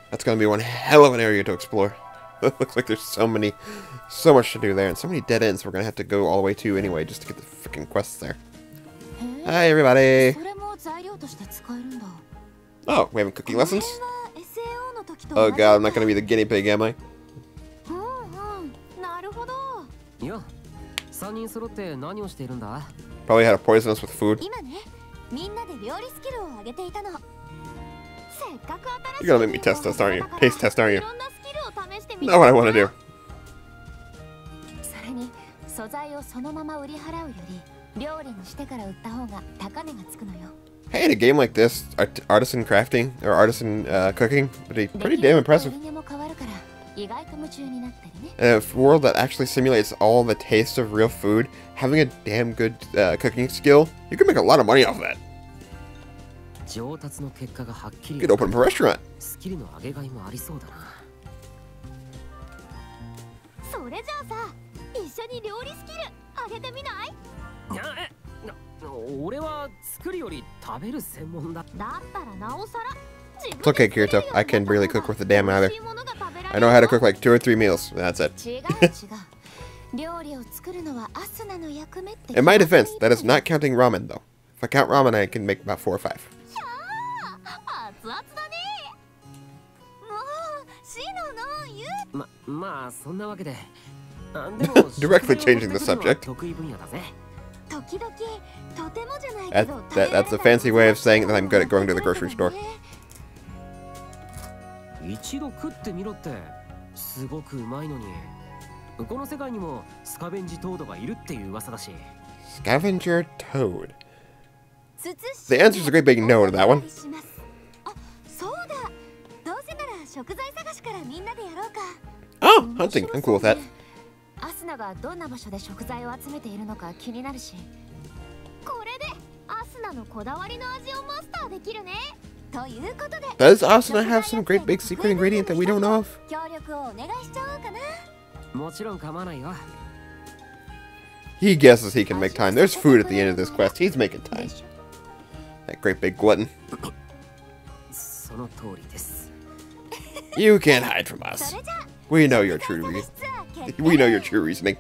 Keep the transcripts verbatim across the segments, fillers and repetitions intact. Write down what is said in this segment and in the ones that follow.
That's gonna be one hell of an area to explore. It looks like there's so many, so much to do there, and so many dead ends we're gonna have to go all the way to anyway just to get the freaking quests there. Hi, everybody. Oh, we having cooking lessons? Oh god, I'm not gonna be the guinea pig, am I? Probably had to poison us with food. You're gonna make me test test, aren't you? Taste test, aren't you? Not what I want to do. Hey, in a game like this, art artisan crafting or artisan uh, cooking would be pretty damn impressive. In a world that actually simulates all the taste of real food, having a damn good uh, cooking skill, you can make a lot of money off of that. You could open up a restaurant. It's okay, Kirito. I can barely cook worth a damn either. I know how to cook like two or three meals. That's it. In my defense, that is not counting ramen, though. If I count ramen, I can make about four or five. Directly changing the subject. That, that, that's a fancy way of saying that I'm good at going to the grocery store. Scavenger toad. The answer's a great big no to that one. Oh, hunting. I'm cool with that. Does Asuna have some great big secret ingredient that we don't know of? He guesses he can make time. There's food at the end of this quest. He's making time. That great big glutton. You can't hide from us. We know your true reason. We know your true reasoning.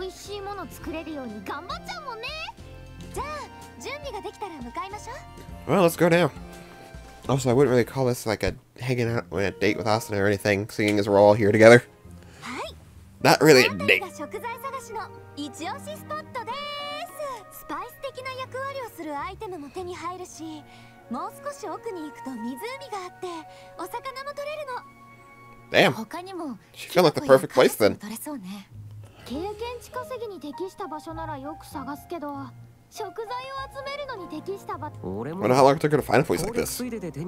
Well, let's go now. Also, I wouldn't really call this like a hanging out on a date with Asuna or anything, seeing as we're all here together. Not really a date. Damn. She found like the perfect place then. Wonder how long it took her to find a place like this.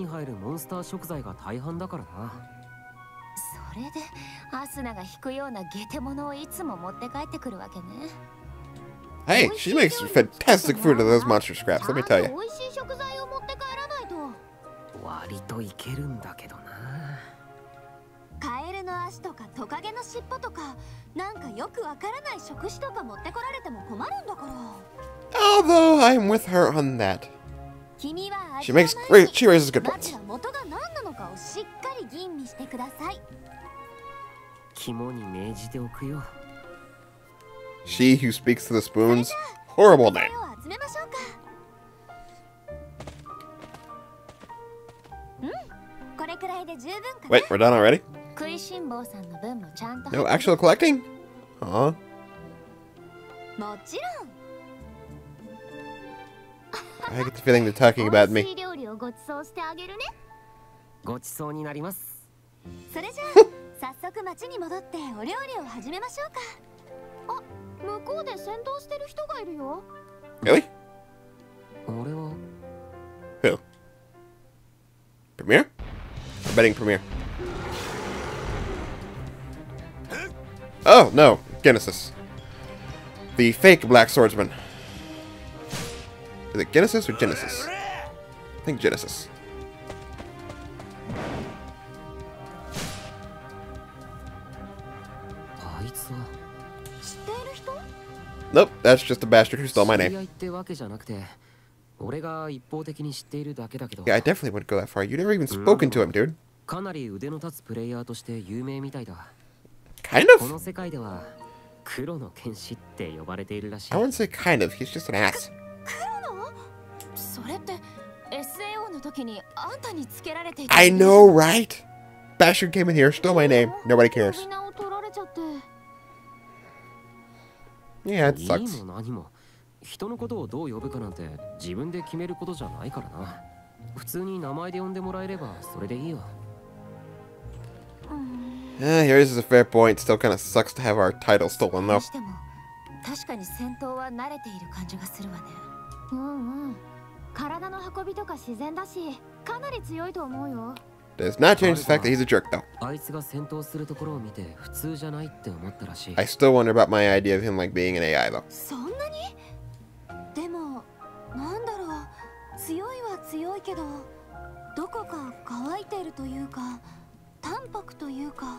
Hey, she makes fantastic food of those monster scraps, let me tell you. Although I'm with her on that. She makes great, she raises good points. She who speaks to the spoons. Horrible name. Wait, we're done already? No actual collecting? Huh? I get the feeling they're talking about me. Really? Who? Premier? I'm betting Premier. Oh, no. Genesis. The fake Black Swordsman. Is it Genesis or Genesis? I think Genesis. Nope, that's just a bastard who stole my name. Yeah, I definitely wouldn't go that far. You never even spoken to him, dude. かなり腕の立つプレイヤーとして有名みたいだ。 Kind of? この世界では黒の剣士って呼ばれているらしい。 I wouldn't say kind of. He's just an ass. 黒の？それって エスエーオー の時にあんたにつけられていた。 I know, right? Bastard came in here, stole my name. Nobody cares. Yeah, it sucks. いいも何も人のことをどう呼ぶかなんて自分で決めることじゃないからな。普通に名前で呼んでもらえればそれでいいよ。 Yeah, yours is a fair point. Still kind of sucks to have our title stolen, though. 確かに戦闘は慣れている感じがするわね。うんうん。体の運びとか自然だし、かなり強いと思うよ。 Does not change the fact that he's a jerk, though. あいつが戦闘するところを見て普通じゃないって思ったらしい。 I still wonder about my idea of him like being an A I, though. そんなに？でも、なんだろう。強いは強いけど、どこか乾いているというか、淡白というか。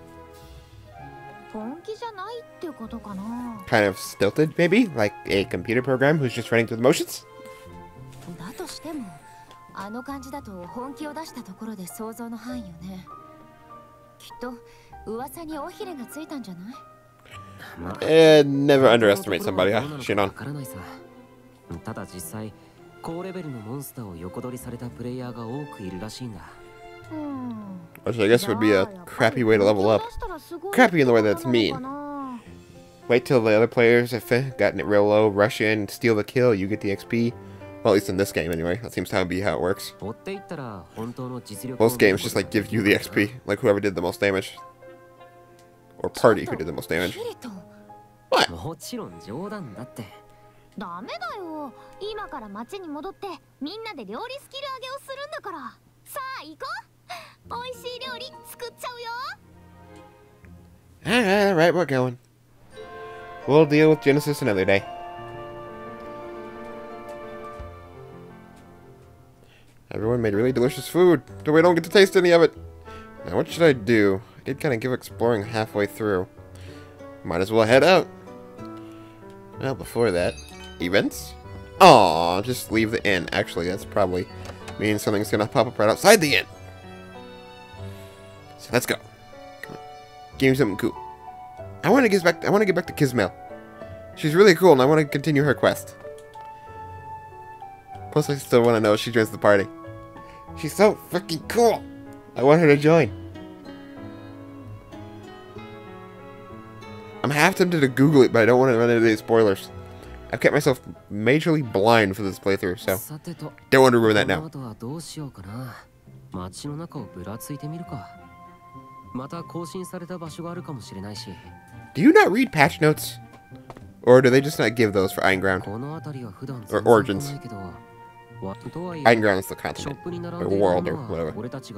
本気じゃないってことかな。 Kind of stilted, maybe? Like a computer program who's just running through the motions? だとしても、あの感じだと本気を出したところで想像の範囲よね。きっと噂に尾ひれがついたんじゃない？ Eh, never underestimate somebody, huh? Shinon. ただ実際、高レベルのモンスターを横取りされたプレイヤーが多くいるらしいんだ。 Which I guess would be a crappy way to level up. Crappy in the way that's mean. Wait till the other players have gotten it real low, rush in, steal the kill, you get the X P. Well, at least in this game anyway. That seems to be how it works. Most games just like give you the X P, like whoever did the most damage. Or party who did the most damage. What? ダメだよ。今から町に戻ってみんなで料理スキル上げをするんだから。さあ行こう。美味しい料理作っちゃうよ。 Alright, alright, we're going. We'll deal with Genesis another day. Everyone made really delicious food, but we don't get to taste any of it. Now what should I do? I did kind of give exploring halfway through. Might as well head out. Well, before that, events? Aw, just leave the inn. Actually, that's probably means something's gonna pop up right outside the inn. So let's go. Come on. Give me something cool. I want to get back. I want to get back to Kismail. She's really cool, and I want to continue her quest. Plus, I still want to know if she joins the party. She's so freaking cool. I want her to join. I'm half tempted to Google it, but I don't want to run into these spoilers. I've kept myself majorly blind for this playthrough, so don't want to ruin that now. Do you not read patch notes? Or do they just not give those for Einground? Or Origins? Einground is the continent, or world, or whatever.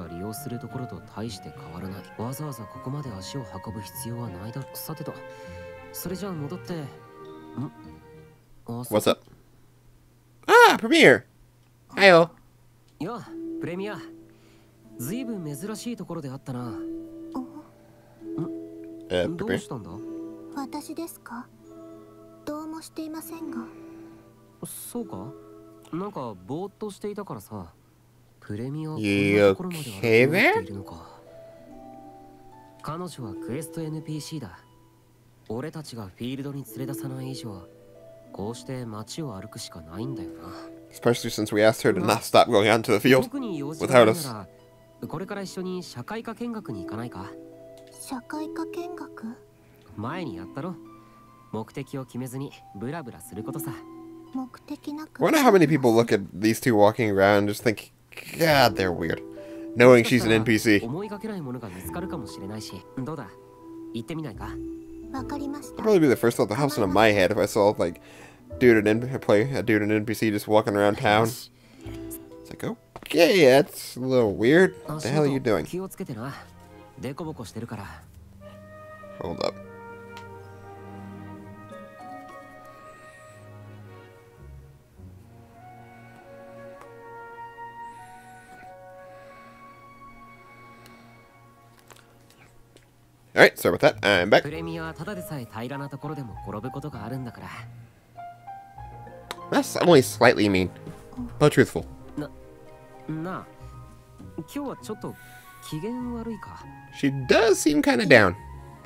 What's up? Ah, Premiere! Hi-oh. Yeah, Premiere. ずいぶん珍しいところであったな。 え、どうしたんだ？ 私ですか？どうもしていませんが。 そうか？なんかぼーっとしていたからさ。プレミアこんなところまで歩いているのか。彼女はクエスト エヌピーシー だ。俺たちがフィールドに連れ出さない以上、こうして街を歩くしかないんだよな。 Especially since we asked her to not stop going out into the field without us. これから一緒に社会科見学に行かないか？ 社会科見学？ 前にやったろ。目的を決めずにブラブラすることさ。 目的なく。 I wonder how many people look at these two walking around and just think, God, they're weird. Knowing she's an N P C. 思いがけないものが見つかるかもしれないし、どうだ？行ってみないか？ わかりました。 That'd probably be the first thought that pops into my head if I saw like dude and N play a dude and N P C just walking around town. It's like, okay, that's a little weird. What the hell are you doing? Hold up. Alright, sorry about that. I'm back. That's only slightly mean, but truthful. She does seem kind of down.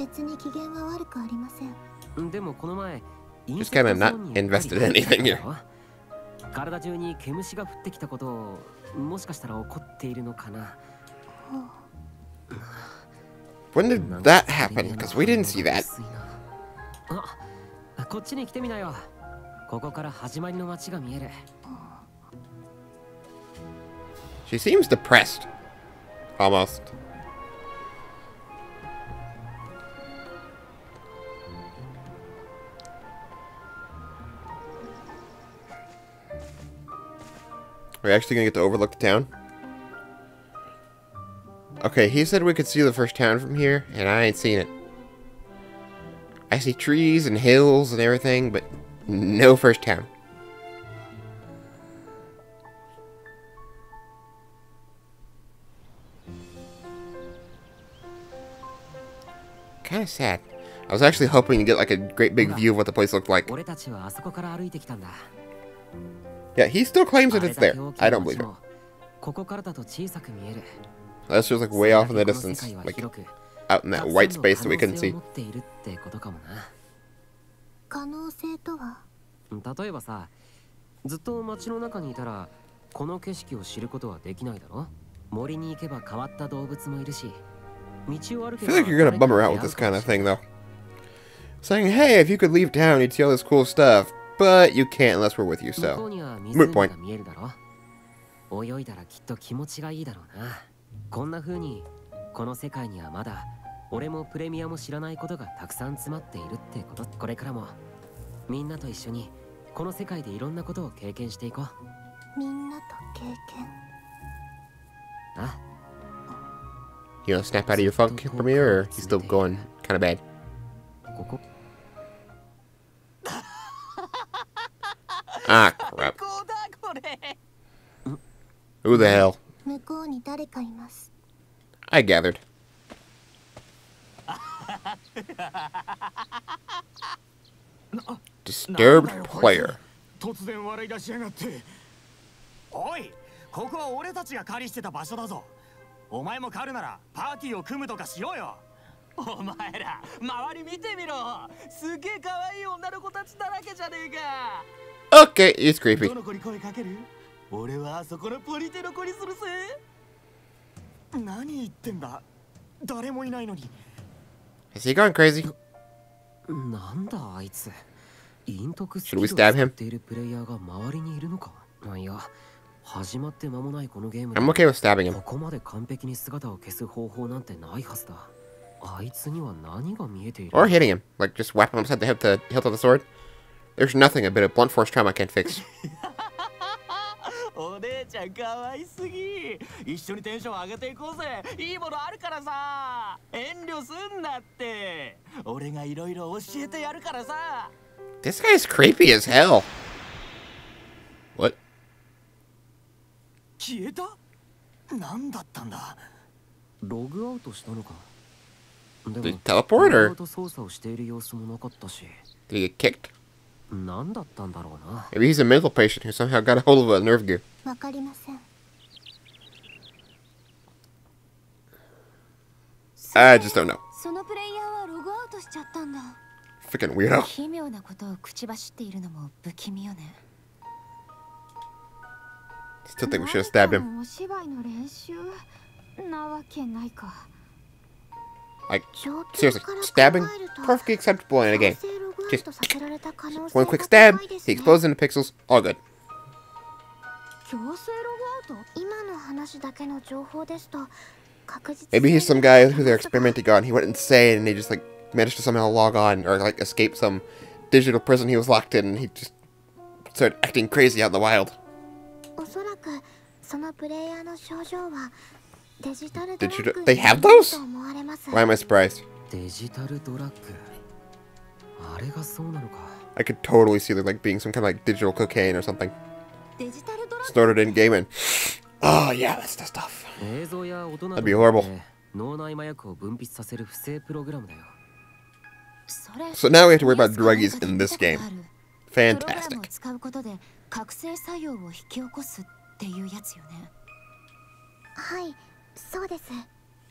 Just kind of not invested in anything here. When did that happen? Because we didn't see that. She seems depressed. Almost. Are we actually gonna get to overlook the town? Okay, he said we could see the first town from here, and I ain't seen it. I see trees and hills and everything, but no first town. Kind of sad. I was actually hoping to get like a great big view of what the place looked like. Yeah, he still claims that it's there. I don't believe it. That's just like way off in the distance, like out in that white space that we couldn't see. I feel like you're gonna bum her out with this kind of thing, though. Saying, hey, if you could leave town, you'd see all this cool stuff, but you can't unless we're with you, so. Moot point. You know, snap out of your funk from here, or you still going kind of bad? Ah, crap. Who the hell? I gathered. Disturbed player. Okay, it's creepy. Is he going crazy? Should we stab him? I'm okay with stabbing him. Or hitting him, like just whap him upside the hip to hilt of the sword. There's nothing a bit of blunt force trauma can't fix. This guy's creepy as hell. What? Did he teleport or did he get kicked? Maybe he's a mental patient who somehow got a hold of a nerve gear. I just don't know. Freaking weirdo. Still think we should have stabbed him. Like, seriously, stabbing? Perfectly acceptable in a game. Just one quick stab, he explodes into pixels, all good. Maybe he's some guy who they're experimenting on. He went insane and he just like managed to somehow log on or like escape some digital prison he was locked in and he just started acting crazy out in the wild. Digital, they have those? Why am I surprised? I could totally see there like being some kind of like digital cocaine or something. Snorted in gaming. Oh yeah, that's the stuff. That'd be horrible. So now we have to worry about druggies in this game. Fantastic.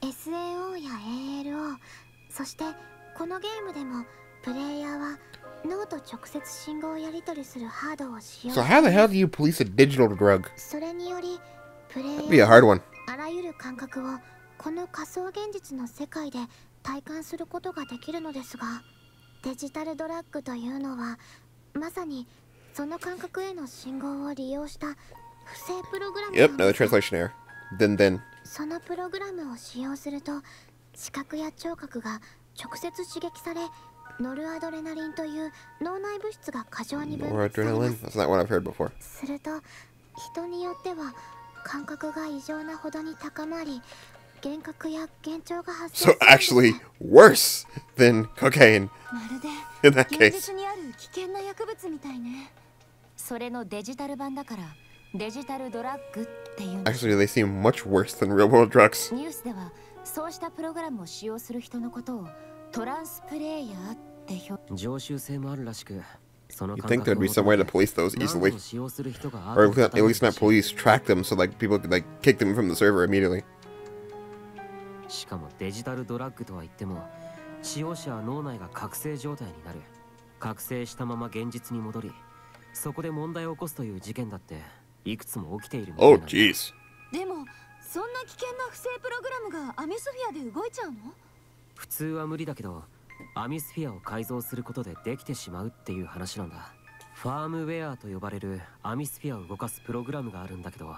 エスエーオー や エーエルオー、そしてこのゲームでもプレイヤーは脳と直接信号をやり取りするハードを使用。 So how the hell do you police a digital drug? それによりプレイヤ That'd be a hard one. あらゆる感覚をこの仮想現実の世界で体感することができるのですが、デジタルドラッグというのはまさにその感覚への信号を利用した不正プログラムなん Yep, です。 another translation error. Then then. そのプログラムを使用すると視覚や聴覚が直接刺激され、ノルアドレナリンという脳内物質が過剰に分泌されま Noradrenaline? す。 That's not what I've heard before. すると人によっては感覚が異常なほどに高まり、幻覚や幻聴が発生す So るんです。 actually worse than cocaine まるで in that 現 case. 実にある危険な薬物みたいね。 それのデジタル版だからデジタルドラッグっていう。 Actually, they seem much worse than real world drugs. ニュースではそうしたプログラムを使用する人のことをトランスプレイヤーって表。 常習性もあるらしく、その You'd 感 think 覚 there'd be some way to police those 何度 easily. も使用する人が Or at least not police, track them so like people could like kick them from the server immediately. しかもデジタルドラッグとは言っても、使用者は脳内が覚醒状態になる。覚醒したまま現実に戻り、そこで問題を起こすという事件だっていくつも起きているみたい Oh なんだ。 jeez. でもそんな危険な不正プログラムがアミスフィアで動いちゃうの？ 普通は無理だけど、アミスフィアを改造することでできてしまうっていう話なんだ。ファームウェアと呼ばれるアミスフィアを動かすプログラムがあるんだけど、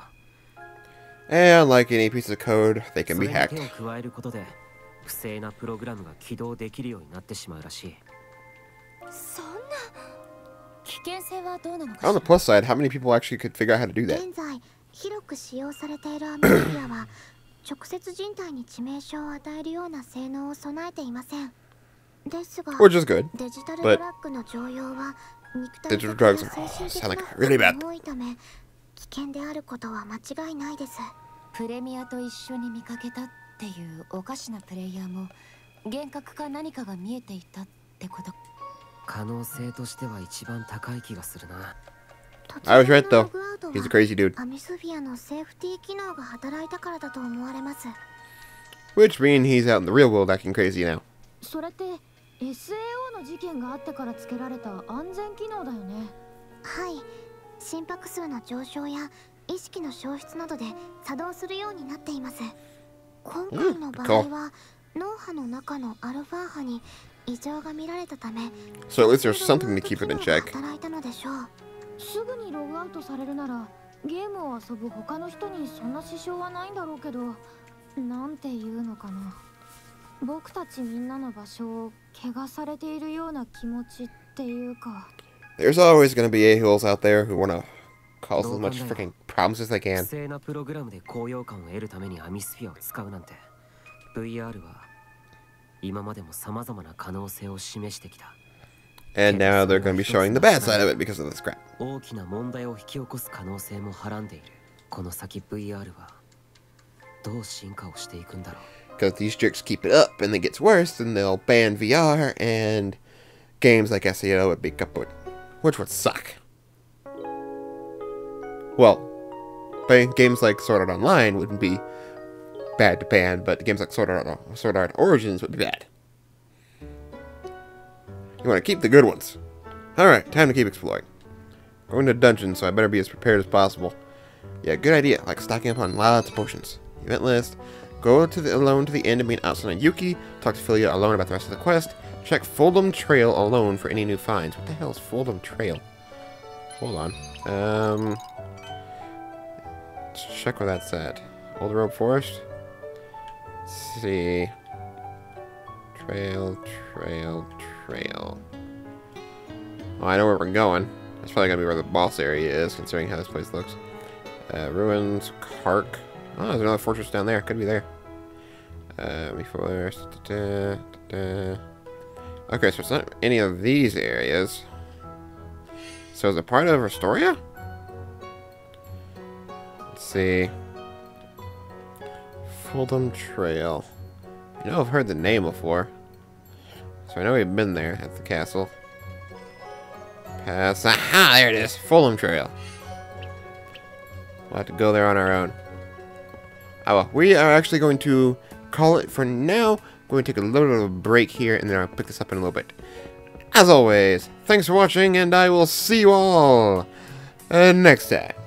And like any piece of code, they can そ be れに hacked. 手を加えることで不正なプログラムが起動できるようになってしまうらしい。 そんな。 危険性はどうなのかし On ら。 the plus side, how many people actually could figure out how to do that? 現在広く使用されているアミスフィアは直接人体に致命傷を与えるような性能を備えていません。ですが Which is good. デジタル but ドラッグの常用は肉体的 digital な drugs 精 oh, 神的 sound な like 負 really 担 bad. が多いため危険であることは間違いないです。 プレミアと一緒に見かけたっていうおかしなプレイヤーも幻覚か何かが見えていたってこと。 可能性としては一番高い気がするな。 I was right though. He's a crazy dude. アミスフィアのセーフティー機能が働いたからだと思われます。 Which means he's out in the real world acting crazy now. それって エスエーオー の事件があってから付けられた安全機能だよね。はい、心拍数の上昇や意識の消失などで作動するようになっています。今回の場合は脳波の中のアルファ波に異常が見られたため、 So at least there's something to keep it in check. 働いたのでしょう。すぐにログアウトされるならゲームを遊ぶ他の人にそんな支障はないんだろうけど、なんていうのかな、僕たちみんなの場所を汚されているような気持ちっていうか。 There's always gonna be a-holes out there who wanna cause as much freaking problems as they 不 can. 正なプログラムで高揚感を得るためにアミスフィアを使うなんて、 ブイアール は今までも様々な可能性を示してきた。 And now they're gonna be showing the bad side of it because of this crap. 大きな問題を引き起こす可能性もはらんでいる。この先 ブイアール はどう進化をしていくんだろう。 Because these jerks keep it up and it gets worse, then they'll ban V R and games like S E O would be kaput, which would suck. Well, ban games like Sword Art Online wouldn't be bad to ban, but games like Sword Art, Sword Art Origins would be bad. You want to keep the good ones. Alright, time to keep exploring. Going to dungeons, so I better be as prepared as possible. Yeah, good idea, like stocking up on lots of potions. Event list. Go to the alone to the end and meet Asuna and Yuki. Talk to Philia alone about the rest of the quest. Check Foldum Trail alone for any new finds. What the hell is Foldum Trail? Hold on. Um, let's check where that's at. Old Rope Forest. Let's see. Trail, trail, trail. Oh, I know where we're going. That's probably gonna be where the boss area is, considering how this place looks. Uh, ruins, Kark. Oh, there's another fortress down there. Could be there. Uh, before. Da, da, da. Okay, so it's not any of these areas. So is it part of Restoria? Let's see. Foldum Trail. You know, I've heard the name before. So I know we've been there at the castle. Pass. Aha! There it is. Foldum Trail. We'll have to go there on our own. Oh well, we are actually going to call it for now. I'm going to take a little bit of a break here, and then I'll pick this up in a little bit. As always, thanks for watching, and I will see you all uh, next time.